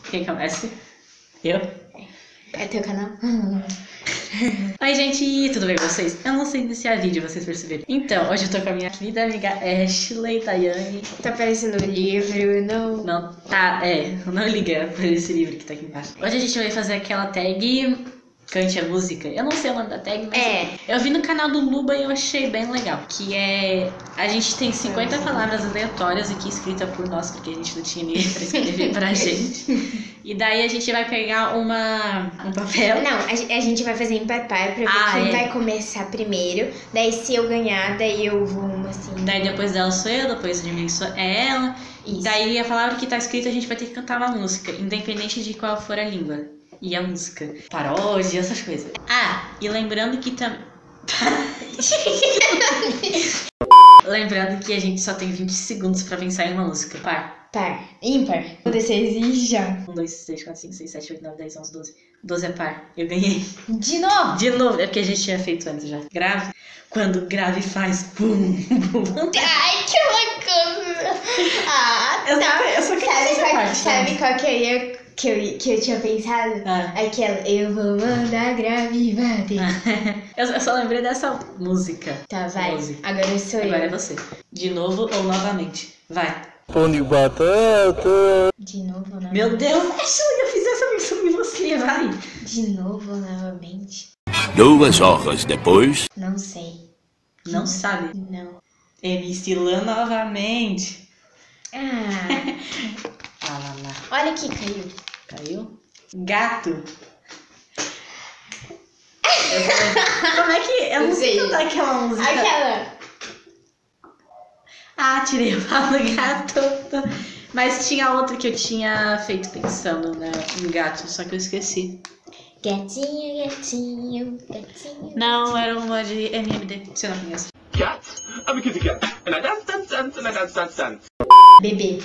Quem começa? Eu? É teu canal? Oi, gente, tudo bem com vocês? Eu não sei iniciar vídeo, vocês perceberam. Então, hoje eu tô com a minha querida amiga Ashley Tayane. Tá parecendo um livro, não? Não, tá, não liga por esse livro que tá aqui embaixo. Hoje a gente vai fazer aquela tag Cante a Música. Eu não sei o nome da tag, mas eu vi no canal do Luba e eu achei bem legal. Que é... A gente tem 50 palavras aleatórias aqui escritas por nós, porque a gente não tinha ninguém pra escrever pra gente. E daí a gente vai pegar um papel. Não, a gente vai fazer empapar pra ver quem vai começar primeiro. Daí se eu ganhar, daí eu vou uma assim. Daí depois dela sou eu, depois de mim é ela. Isso. Daí a palavra que tá escrita a gente vai ter que cantar uma música, independente de qual for a língua. E a música. Paródia, essas coisas. Ah, e lembrando que também... Lembrando que a gente só tem 20 segundos pra pensar em uma música. Par. Ímpar. 1, 2, 3 e já. 1, 2, 3, 4, 5, 6, 7, 8, 9, 10, 11, 12. 12 é par. Eu ganhei. De novo? De novo. É porque a gente tinha feito antes já. Grave. Quando grave faz pum, pum. Ai, que loucura. Ah, eu só quero sabe qual que eu ia... Que eu tinha pensado? Aquela, eu vou mandar grave bater. Eu só lembrei dessa música. Tá, vai. Música. Agora sou eu. Agora é você. De novo ou novamente? Vai. Pão de batata. De novo ou novamente? Meu Deus, Ashley, eu fiz essa versão de você, vai. De novo ou novamente? 2 horas depois. Não sei. Não sabe? Não. MC Lan novamente. Lá. Olha aqui, caiu. Caiu? Gato. Como é que... Eu não sei cantar aquela música. Aquela. Ah, tirei a palavra gato. Mas tinha outra que eu tinha feito pensando em gato, só que eu esqueci. Gatinho. Não, era uma de MMD, você não conhece. Cat? I'm a kitty cat. And I dance. Bebê.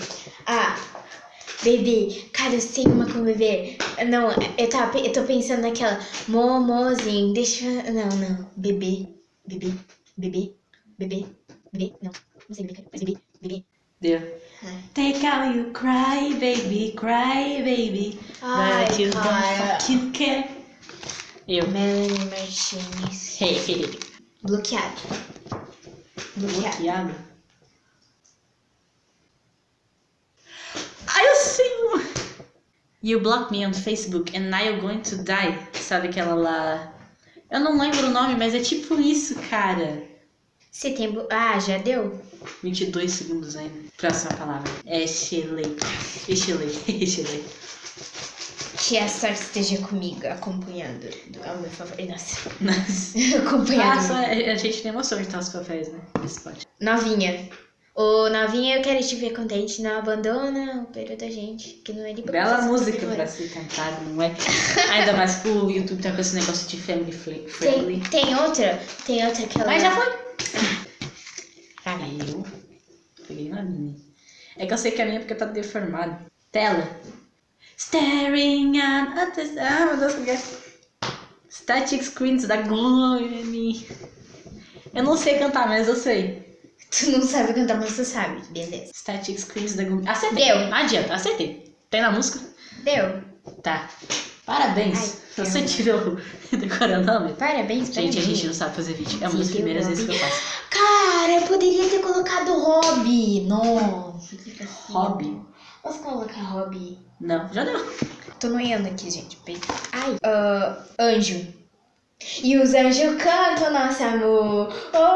Bebê, cara, eu sei uma com bebê. Não, eu tô pensando naquela momozinho, deixa eu... Não, bebê, não sei bebê, mas bebê. Deu. Take out you cry, baby, ai, but you cara. don't fucking care. Eu. Melanie Martinez. Bloqueado. Eu sei uma. You blocked me on Facebook and now you're going to die. Sabe aquela lá... Eu não lembro o nome, mas é tipo isso, cara. Setembro... já deu? 22 segundos ainda. Próxima palavra. Ashley. Que a sorte esteja comigo, acompanhando. Ao meu favor. Nossa. Acompanhando. A gente nem mostrou onde estão os papéis, né? Esse pode. Novinha. Ô, novinha, eu quero te ver contente. Não abandona o período da gente. Que não é de bela música pra ser cantada, não é? Ainda mais que o YouTube tá com esse negócio de family friendly. Tem outra que ela... Mas já foi. Eu peguei na minha. É que eu sei que a minha é porque tá deformada. Tela. Staring at the... meu Deus, que é? Static Screens da Glory. Eu não sei cantar, mas eu sei. Tu não sabe cantar, mas tu sabe. Beleza. Static Screens da Glory. Acertei. Deu. Não adianta, acertei. Tem na música? Deu. Tá. Parabéns. Você tirou decorando o nome? Parabéns pra mim. Gente, a gente não sabe fazer vídeo. É uma das primeiras vezes que eu faço. Cara, eu poderia ter colocado hobby. Nossa. Hobby? Posso colocar hobby? Não, já deu. Tô noiando aqui, gente. Ai. Anjo. E os anjos cantam nosso amor.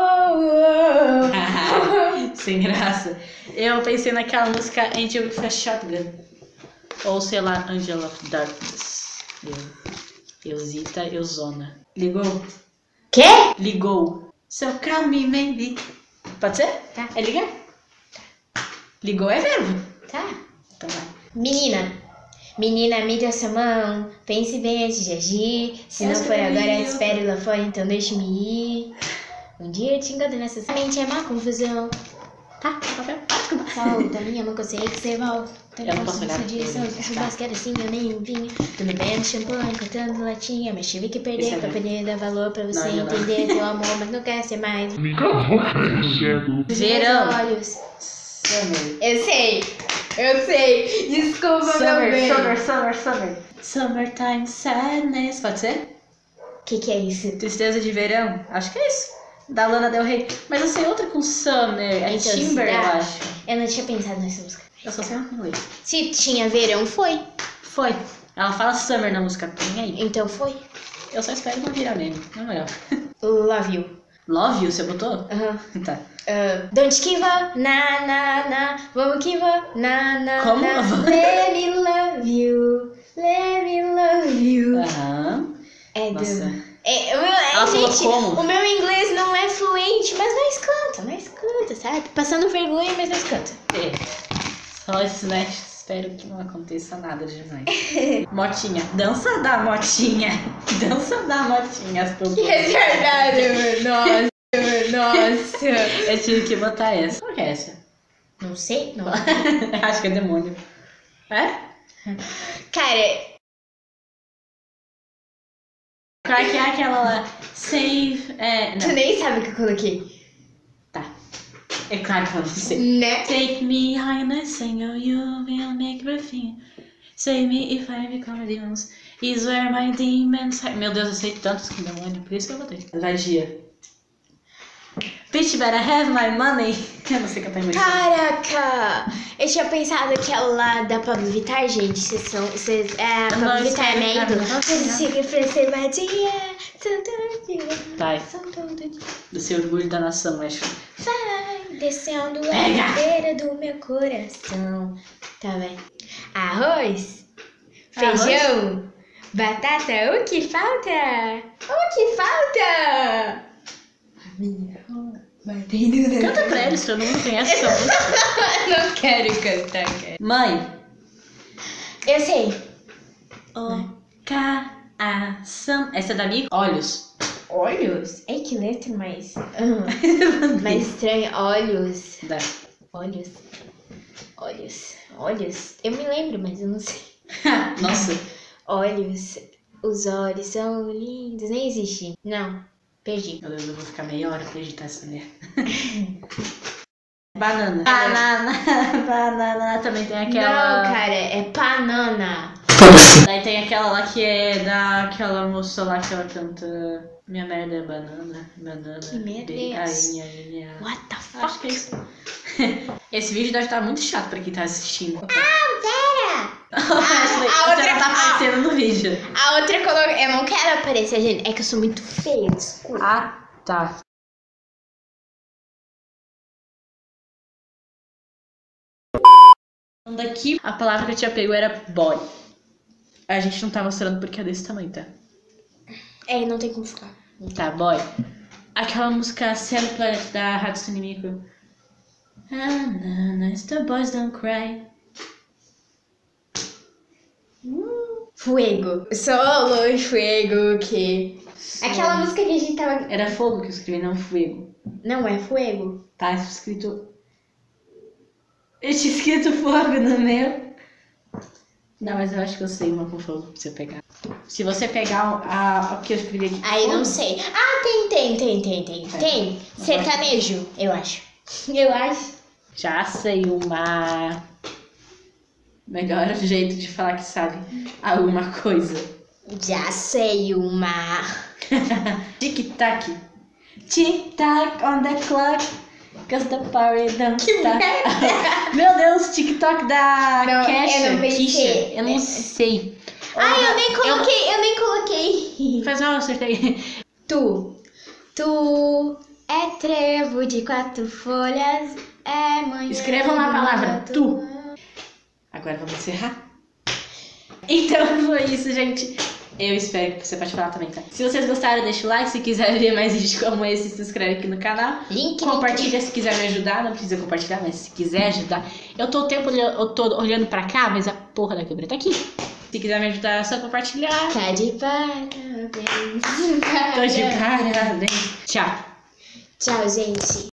Sem graça. Eu pensei naquela música Angel with a Shotgun. Ou sei lá, Angel of Darkness. Eusita, Euzona. Ligou? Quê? Ligou. So call me maybe. Pode ser? Tá. É ligar? Ligou é verbo. Tá. Então vai. Menina, me dê sua mão. Pense bem antes de agir. Se não for agora, espere lá fora, então deixe-me ir. Um dia eu te encontro nessa mente, é uma confusão. Tá, papel. Solta minha mão que eu sei que você volta. Eu não posso olhar. Se basquete assim, eu nem vinha. Tudo bem, champanhe, cantando latinha. Mas tive que perder pra poder dar valor pra você entender teu amor, mas não quer ser mais. Verão. Olhos. Eu sei. Eu sei. Desculpa, meu bem. Summer. Summertime sadness. Pode ser? Que é isso? Tristeza de verão. Acho que é isso. Da Lana Del Rey. Mas eu sei outra com Summer. É Então, Timber, eu será? acho. Eu não tinha pensado nessa música. Eu só sei uma com inglês. Se tinha verão, foi. Foi. Ela fala Summer na música. Tem aí. Então foi. Eu só espero não virar meme. Na moral. Love you. Love you, você botou? Aham. Tá. Don't give up, na, vamos give up, na, Como? na. Let me love you. Aham. É Nossa. Ela falou gente, como? o meu inglês não é fluente, mas nós canta, sabe? Passando vergonha, mas nós canta. Só isso, né? Espero que não aconteça nada demais. Motinha. Dança da motinha. Dança da motinha. As Que retardado, nossa. Eu tive que botar essa. Qual que é essa? Não sei, não. Acho que é demônio. É? Cara, Qual que é aquela lá? Save. tu Não. nem sabe o que eu coloquei. Tá. É claro que eu não sei. Né? Take me high and I sing, oh, you will make everything. Save me if I become a demon. Is where my demons hide. Meu Deus, eu sei tantos que demônio, por isso que eu botei. Vadia. Bitch, better have my money. Eu não sei cantar inglês. Caraca! Eu tinha pensado que ela lá da Pablo Vittar, gente. Vocês a Pablo Vittar é meio do. Vocês ficam fresemadinha. Vai. Do seu orgulho da nação, acho. Vai descendo a Pega! ladeira do meu coração. Tá bem. Arroz, Arroz? feijão, batata, o que falta? O que falta? Minha batendo Canta pra eles, todo mundo conhece essa música. Não quero cantar, cara. Mãe. Eu sei. O coração. Essa é da minha? Olhos. Olhos? Ei, que letra mais... mais estranha. Olhos. Dá. Olhos. Eu me lembro, mas eu não sei. Nossa. Olhos. Os olhos são lindos. Nem existe. Não. Perdi. Meu Deus, eu vou ficar meia hora pra editar essa mulher. Banana. Banana também tem aquela. Não, cara. É banana. Daí tem aquela lá que é daquela moça lá que ela canta Minha merda é banana. Que merda é essa? What the fuck? Acho que é isso. Esse vídeo deve estar muito chato pra quem tá assistindo. Pera! A outra não tá aparecendo no vídeo. A outra colocou... Eu não quero aparecer, gente. É que eu sou muito feia, desculpa. Ah, tá. Daqui, a palavra que eu tinha pego era boy. A gente não tá mostrando porque é desse tamanho, tá? É, não tem como ficar. Tá, boy. Aquela música Cell Planet da Hatsune Miku. The boys don't cry. Fuego. Solo fuego que... Aquela música que a gente tava... Era fogo que eu escrevi, não fuego. Não, é fuego. Tá escrito... Eu tinha escrito fogo no meu. Não, mas eu acho que eu sei uma com fogo pra você pegar. Se você pegar o que eu escrevi aqui. Aí fogo, não sei. Ah, tem. Tem. Sertanejo, eu acho. Eu acho. Já sei uma... Melhor jeito de falar que sabe alguma coisa. Já sei uma. Tic-tac. Tic-tac on the clock. Cause the party don't stop. Meu Deus, TikTok da Não, Kesha. eu não pensei. Kisha, eu não sei. Ai, eu nem coloquei. Faz mal, eu acertei. Tu é trevo de 4 folhas, é manhã. Escreva uma palavra, tu. Agora vamos encerrar. Então foi isso, gente. Eu espero que você pode falar também, tá? Se vocês gostaram, deixa o like. Se quiser ver mais vídeos como esse, se inscreve aqui no canal. Compartilha se quiser me ajudar. Não precisa compartilhar, mas se quiser ajudar. Eu tô olhando pra cá, mas a porra da câmera tá aqui. Se quiser me ajudar, é só compartilhar. Tá de parabéns. Tô de parabéns. Tchau. Tchau, gente.